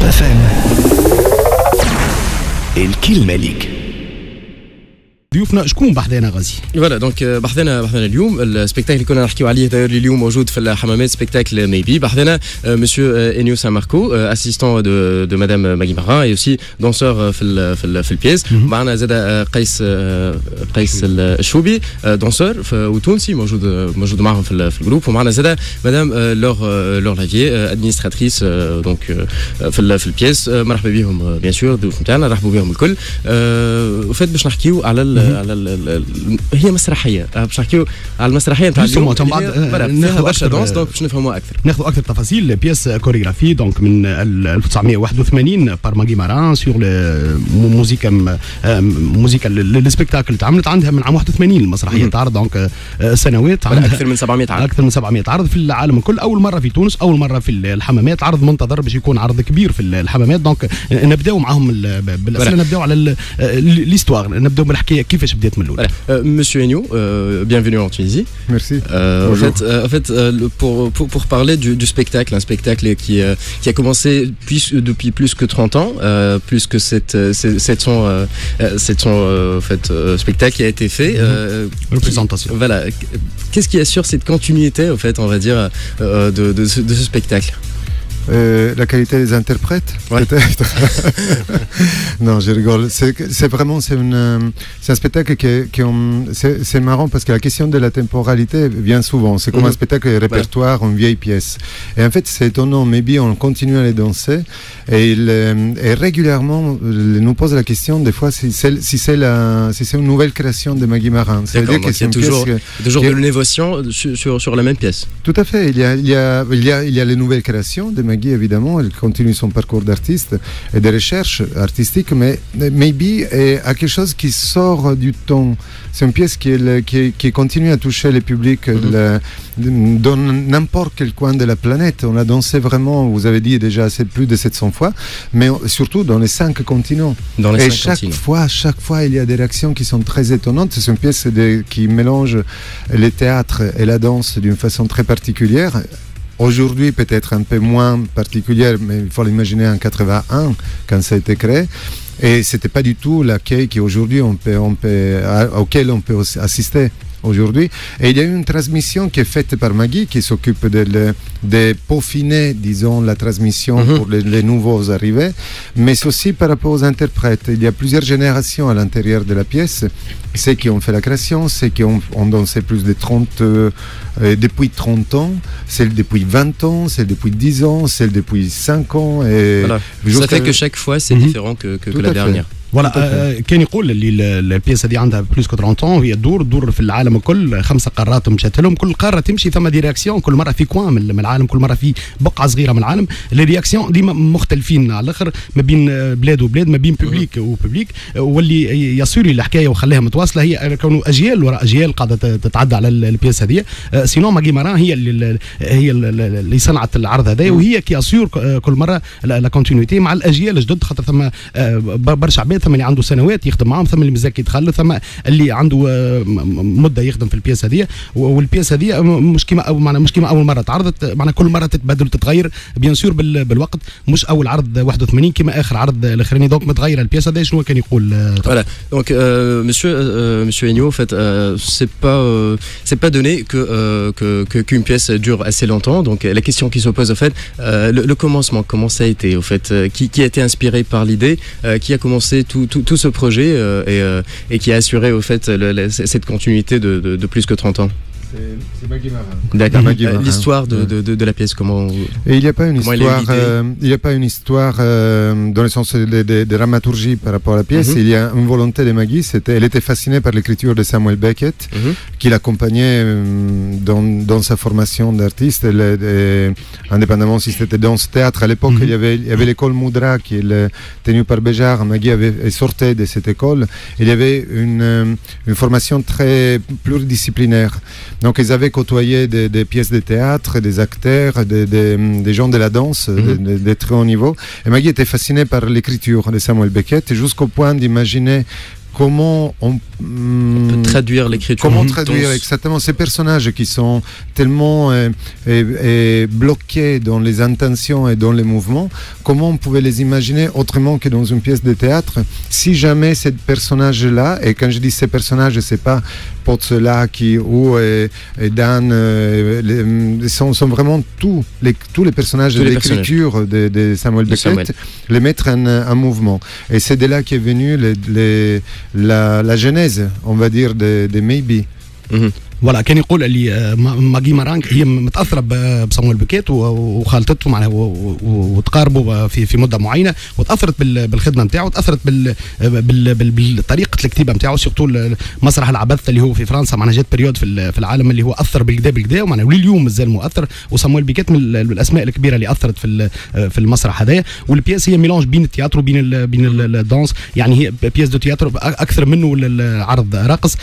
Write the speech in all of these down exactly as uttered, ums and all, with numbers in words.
اف ام الكلمة ليك. ضيوفنا شكون بحذانا غازي؟ فوالا دونك بحذانا بحذانا اليوم السبيكتاكل اللي كنا نحكيو عليه داير اليوم موجود في الحمامات سبيكتاكل ميبي بحذانا مسيو انيو سان ماركو اسيستون دو دو مدام ماغي ماران اي اوسي دونسور في ال في, في البيس. معنا زاد قيس قيس الشوبي دونسور وتونسي موجود موجود معهم في, في الجروب. ومعنا زاد مدام لور لور لافي ادمنستراتريس دونك في في البيس. مرحبا بهم بيان سور ضيوف نتاعنا رحبوا بهم الكل. وفات باش نحكيو على على ال هي مسرحيه باش نحكيو على المسرحيه نتاع اليوم فيها برشا دونس دونك باش نفهموا اكثر ناخذوا اكثر تفاصيل. بيس كوريغرافي دونك من ألف وتسعمائة وواحد وثمانين بار ماغي ماران سور موزيكا موزيكا السبيكتاكل تعملت عندها من عام واحد وثمانين. المسرحيه تعرض دونك سنوات عندها اكثر من سبعمائة عرض اكثر من سبعمائة عرض في العالم الكل. اول مره في تونس اول مره في الحمامات عرض منتظر باش يكون عرض كبير في الحمامات. دونك نبداو معاهم بالاسئله نبداو على ليستوار نبداو بالحكايه كيفاش بدات من الاول. Monsieur Agneau, euh, bienvenue en Tunisie. Merci. Euh, en fait, euh, en fait euh, pour, pour, pour parler du, du spectacle, un spectacle qui, euh, qui a commencé plus, depuis plus que trente ans, euh, plus que cette, cette, cette son, euh, cette son euh, en fait, euh, spectacle qui a été fait. Euh, Représentation. Qui, voilà. Qu'est-ce qui assure cette continuité, en fait, on va dire, euh, de, de, ce, de ce spectacle? Euh, la qualité des interprètes, ouais. Peut-être. Non, je rigole. C'est, c'est vraiment c'est, une, c'est un spectacle qui, est, qui on, c'est, c'est marrant parce que la question de la temporalité vient souvent. C'est comme mm-hmm. un spectacle de répertoire, ouais. Une vieille pièce. Et en fait, c'est étonnant. Maybe on continue à les danser et, il, et régulièrement, il nous pose la question des fois si c'est, si c'est, la, si c'est une nouvelle création de Maghie Marin. Ça veut dire que c'est une toujours, pièce que, toujours de l'innovation sur, sur, sur la même pièce. Tout à fait. Il y a, il y a, il y a, il y a les nouvelles créations de Maghie, évidemment. Elle continue son parcours d'artiste et de recherche artistique, mais Maybe a quelque chose qui sort du temps. C'est une pièce qui, est, qui, qui continue à toucher les publics mm-hmm. le, dans n'importe quel coin de la planète. On a dansé vraiment, vous avez dit déjà assez plus de sept cents fois, mais surtout dans les cinq continents. Dans les et cinq chaque continents. fois, chaque fois, il y a des réactions qui sont très étonnantes. C'est une pièce de, qui mélange le théâtre et la danse d'une façon très particulière. Aujourd'hui, peut-être un peu moins particulière, mais il faut l'imaginer en quatre-vingt-un, quand ça a été créé. Et ce n'était pas du tout l'accueil qu'aujourd'hui on peut, on peut, auquel on peut assister aujourd'hui. Et il y a eu une transmission qui est faite par Maghie, qui s'occupe de, de, de peaufiner, disons, la transmission mm-hmm. pour les, les nouveaux arrivés, mais aussi par rapport aux interprètes. Il y a plusieurs générations à l'intérieur de la pièce. Ceux qui ont fait la création, ceux qui ont, ont dansé plus de trente, euh, depuis trente ans, celles depuis vingt ans, celles depuis dix ans, celles depuis cinq ans. Et voilà. Ça fait que chaque fois, c'est mm-hmm. différent que, que, que la dernière. فوالا آه كان يقول اللي البياسه دي عندها بلوس كو ثلاثين وهي تدور تدور في العالم الكل. خمسه قارات مشات لهم. كل قاره تمشي ثم دي رياكسيون كل مره في كوان من العالم كل مره في بقعه صغيره من العالم. لي رياكسيون ديما مختلفين على الاخر ما بين بلاد وبلاد ما بين بوبليك وبوبليك. واللي يسوري الحكايه وخليها متواصله هي كونوا اجيال وراء اجيال قاعده تتعدى على البياسه هذه. سينو ماغي ماران هي اللي هي اللي صنعت العرض هذا وهي كي اسور كل مره لا كونتينيتي مع الاجيال الجدد. خاطر ثم برشا عباد ثم اللي عنده سنوات يخدم معهم ثم اللي مازال يدخل ثم اللي عنده مده يخدم في البياسه هذه. والبياسه هذه مش كيما معنا مش كيما اول مره تعرضت معنا كل مره تتبدل وتتغير بيان سور بالوقت. مش اول عرض واحد وثمانين كيما اخر عرض الاخراني. دونك متغيره البياسه هذه. شنو كان يقول voilà donc euh, monsieur euh, monsieur Agneau en fait euh, c'est pas euh, c'est pas donné que euh, que que qu'une pièce dure assez longtemps. Donc la question qui se pose en fait euh, le, le commencement, comment ça a été au fait, euh, qui qui a été inspiré par l'idée, euh, qui a commencé tout tout tout ce projet euh, et, euh, et qui a assuré au fait le, le, cette continuité de, de, de plus que trente ans. C'est, c'est Maghie Marin. D'accord. Maghie Marin. L'histoire de, de, de, de la pièce, comment. Et il n'y a pas une histoire. Euh, il n'y a pas une histoire euh, dans le sens de, de, de dramaturgie par rapport à la pièce. Mm-hmm. Il y a une volonté de Maghie. C'était, elle était fascinée par l'écriture de Samuel Beckett, mm-hmm. qui l'accompagnait euh, dans, dans sa formation d'artiste, elle, et, indépendamment si c'était danse théâtre. À l'époque, mm-hmm. il y avait, il y avait l'école Moudra qui est tenue par Béjart. Maghie avait sortait de cette école. Il y avait une, une formation très pluridisciplinaire. Donc ils avaient côtoyé des, des pièces de théâtre, des acteurs, des, des, des gens de la danse, mm-hmm. de, de très haut niveau. Et Maghie était fascinée par l'écriture de Samuel Beckett jusqu'au point d'imaginer comment on, on peut traduire l'écriture. Comment traduire exactement ces personnages qui sont tellement euh, euh, euh, bloqués dans les intentions et dans les mouvements, comment on pouvait les imaginer autrement que dans une pièce de théâtre si jamais ces personnages-là, et quand je dis ces personnages, c'est pas Pozzolacchi ou et, et Dan, euh, les, sont, sont vraiment tous les, tous les personnages tous de les l'écriture de, de Samuel Beckett, Samuel. Les mettre en, en mouvement. Et c'est de là qu'est venue les, les, la, la genèse, on va dire, de, de Maybe. Mm-hmm. فوالا كان يقول اللي ماغي مارانك هي متاثره بصامويل بيكيت وخالطته معناها وتقاربوا في في مده معينه وتاثرت بالخدمه نتاعو وتاثرت بالطريقه الكتابه نتاعو سيرتو مسرح العبث اللي هو في فرنسا معناها جات بريود في العالم اللي هو اثر بالكدا بالكدا ومعناها ولليوم مازال مؤثر وصامويل بيكيت من الاسماء الكبيره اللي اثرت في في المسرح هذايا والبياس هي ميلانج بين التياترو وبين بين الدانس يعني هي بياس دو تياترو اكثر منه العرض رقص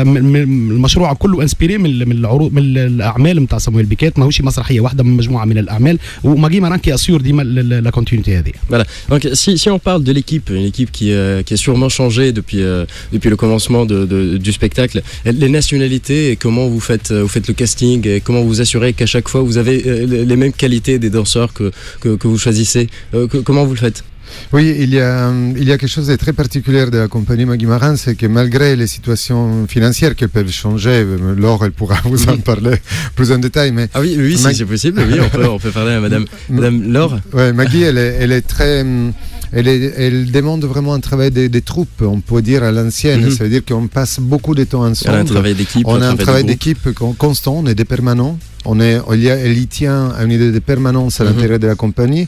المشروع كله انسبيري من من العروض من الاعمال نتاع صامويل بيكيت ماهوش مسرحيه واحده من مجموعه من الاعمال وماغي ماران كي اسيور ديما لا كونتينيتي هذه. Voilà. Donc si si on parle de l'équipe, une équipe qui euh, qui a sûrement changé depuis euh, depuis le commencement de, de du spectacle, les nationalités et comment vous faites vous faites le casting et comment vous assurez qu'à chaque fois vous avez les mêmes qualités des danseurs que que, que vous choisissez. Euh, que, comment vous le faites? Oui, il y, a, il y a quelque chose de très particulier de la compagnie Maggie Marin, c'est que malgré les situations financières qui peuvent changer, Laure, elle pourra vous en parler plus en détail. Mais ah oui, oui, Mag... si c'est possible, oui, on peut, on peut parler à Madame, Madame Laure. Oui, Maggie, elle est, elle est très... Elle, est, elle demande vraiment un travail des, des troupes, on peut dire à l'ancienne. Mm-hmm. Ça veut dire qu'on passe beaucoup de temps ensemble. Un travail d'équipe, on a un travail d'équipe constant, on est des permanents. On est, il y a, elle y tient à une idée de permanence à l'intérieur mm-hmm. de la compagnie.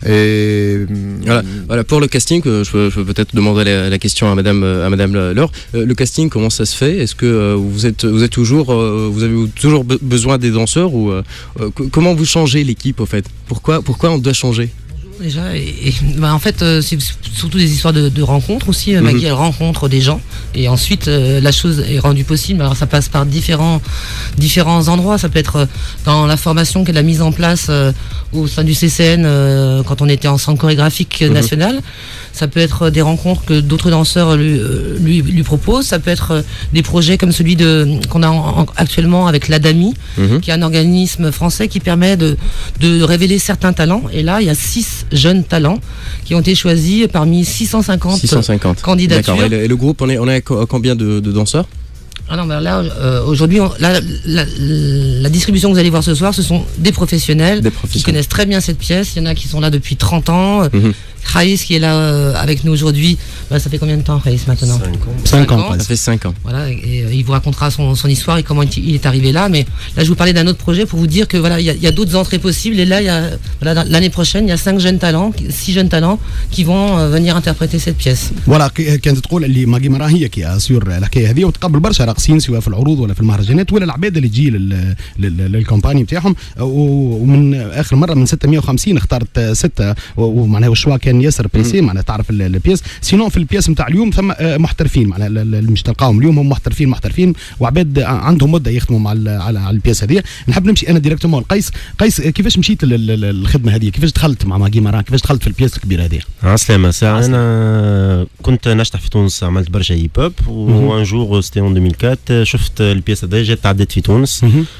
Et voilà, voilà pour le casting, je peux, je peux peut-être demander la, la question à Madame, à Madame Laure. Le casting, comment ça se fait? Est-ce que vous êtes, vous êtes toujours, vous avez toujours besoin des danseurs ou comment vous changez l'équipe au fait? Pourquoi, pourquoi on doit changer? Déjà, et, et bah en fait, euh, c'est surtout des histoires de, de rencontres aussi. Euh, Maggie, mm-hmm. elle rencontre des gens et ensuite euh, la chose est rendue possible. Alors ça passe par différents, différents endroits. Ça peut être dans la formation qu'elle a mise en place euh, au sein du C C N euh, quand on était en centre chorégraphique mm-hmm. national. Ça peut être des rencontres que d'autres danseurs lui, lui, lui proposent. Ça peut être des projets comme celui de, qu'on a en, en, actuellement avec l'Adami, mm-hmm. qui est un organisme français qui permet de, de révéler certains talents. Et là, il y a six jeunes talents qui ont été choisis parmi six cent cinquante, six cent cinquante candidatures. D'accord. Et le, et le groupe, on est, on est à combien de, de danseurs? Ah non, ben là, euh, aujourd'hui, on, là, la, la distribution que vous allez voir ce soir, ce sont des professionnels, des professionnels qui connaissent très bien cette pièce. Il y en a qui sont là depuis trente ans. Mm-hmm. Raïs qui est là euh, avec nous aujourd'hui, bah, ça fait combien de temps Raïs maintenant? cinq ans. Ça fait cinq ans. Voilà, et, et euh, il vous racontera son, son histoire et comment il est arrivé là. Mais là, je vous parlais d'un autre projet pour vous dire que voilà, il y a, y a d'autres entrées possibles. Et là, il y a voilà, l'année prochaine, il y a cinq jeunes talents, six jeunes talents qui vont euh, venir interpréter cette pièce. Voilà, كانت تقول اللي ماغي مرا هي كي اسيور الحكايه هذه وتقبل برشا راقصين سواء في العروض ولا في المهرجانات ولا العباد اللي تجي للكومباني نتاعهم ومن اخر مره من ستمائة وخمسين اختارت سته ومعناها الشوا كان ياسر بريسي معناها تعرف البياس سينون في البياس نتاع اليوم ثم محترفين معناها اللي مش تلقاهم اليوم هم محترفين محترفين وعباد عندهم مده يخدموا مع على على البياس هذه. نحب نمشي انا ديريكتومون لقيس. قيس كيفاش مشيت للخدمه هذه؟ كيفاش دخلت مع ماغي ماران؟ كيفاش دخلت في البياس الكبيره هذه؟ عسلامة ساعة انا كنت نشطح في تونس عملت برشا هيب هوب وان جور سيتي اون ألفين وأربعة شفت البياس هذه جات تعدت في تونس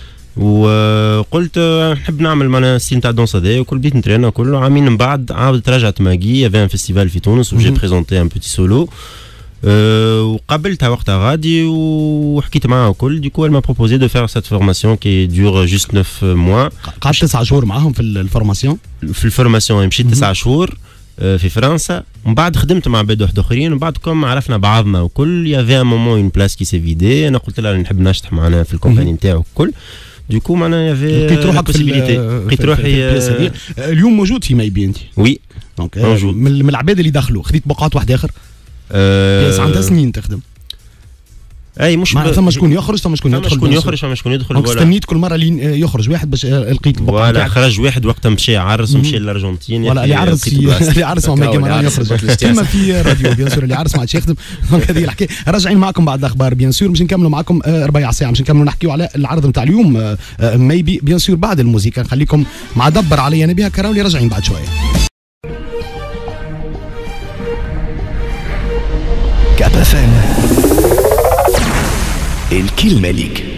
وقلت نحب نعمل معنا ستيل تاع الدونس هذايا وكل بديت نترينا كله. عامين من بعد عاودت رجعت ماغي يافي ان فيستيفال في تونس وجي بريزونتي ان بوتي سولو وقابلتها وقتها غادي وحكيت معاها وكل ديكو elle m'a proposé de faire cette formation qui dure juste neuf mois. قعدت تسعة شهور معاهم في الفورماسيون؟ في الفورماسيون مشيت تسعة شهور في فرنسا ومن بعد خدمت مع عباد واحد اخرين وبعد كم عرفنا بعضنا وكل يافي ان مومون اون بلاس كي سي فيدي. انا قلت لها نحب نشطح معنا في الكومباني نتاعو الكل دوكو معنا يافي لقيت روحك في لقيت روحي اليوم موجود في مايبي انت؟ وي دونك من العباد اللي دخلوا خديت بقعات واحد اخر بياس عندها سنين تخدم اي مش ب... ثم شكون يخرج ثم شكون يدخل شكون يخرج ثم شكون يدخل ولا استنيت كل مره لين يخرج واحد باش لقيت البقعه ولا خرج واحد وقتها مشى يعرس ومشى للارجنتين ولا اللي عرس اللي عرس ما كمان يخرج كلمه في راديو بيان سور اللي عرس ما عادش يخدم. دونك هذه الحكايه راجعين معكم بعد الاخبار بيان سور باش نكملوا معكم ربع ساعه باش نكملوا نحكيوا على العرض نتاع اليوم ميبي بيان سور بعد الموسيقى نخليكم مع دبر علي انا بها كراولي راجعين بعد شويه. اف ام الكلمة ليك.